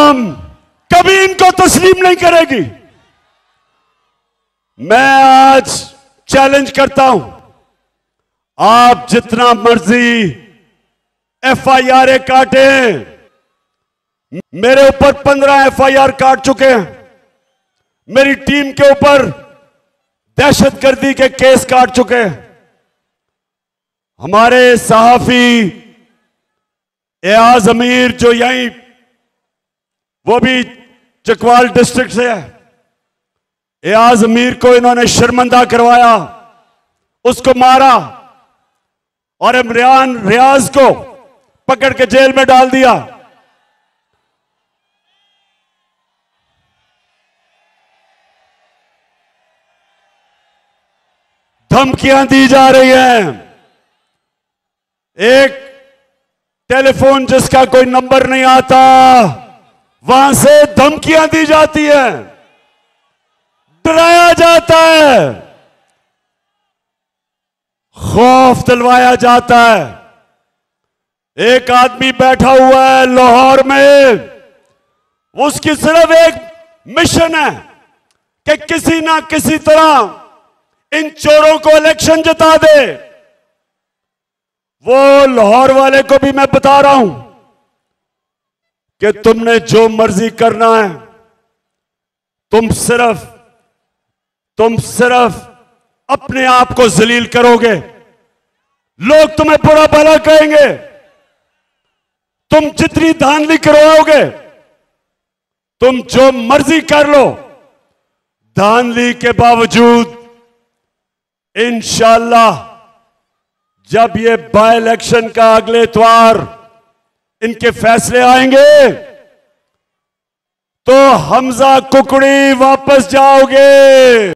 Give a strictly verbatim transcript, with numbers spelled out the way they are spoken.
आवाम कभी इनको तस्लीम नहीं करेगी। मैं आज चैलेंज करता हूं, आप जितना मर्जी एफ आई आर काटे, मेरे ऊपर पंद्रह एफ आई आर काट चुके हैं, मेरी टीम के ऊपर दहशतगर्दी के केस काट चुके हैं। हमारे सहाफी एयाज अमीर जो यहीं, वो भी चकवाल डिस्ट्रिक्ट से है, एयाज अमीर को इन्होंने शर्मिंदा करवाया, उसको मारा और इमरान रियाज को पकड़ के जेल में डाल दिया। धमकियां दी जा रही हैं। एक टेलीफोन जिसका कोई नंबर नहीं आता, वहां से धमकियां दी जाती हैं, डराया जाता है, खौफ दिलवाया जाता है। एक आदमी बैठा हुआ है लाहौर में, उसकी सिर्फ एक मिशन है कि किसी ना किसी तरह इन चोरों को इलेक्शन जिता दे। वो लाहौर वाले को भी मैं बता रहा हूं कि तुमने जो मर्जी करना है, तुम सिर्फ तुम सिर्फ अपने आप को जलील करोगे, लोग तुम्हें बुरा भला कहेंगे। तुम जितनी धांधली करवाओगे, तुम जो मर्जी कर लो, धांधली के बावजूद इंशाअल्लाह जब ये बाय इलेक्शन का अगले इतवार इनके फैसले आएंगे, तो हमजा कुकड़ी वापस जाओगे।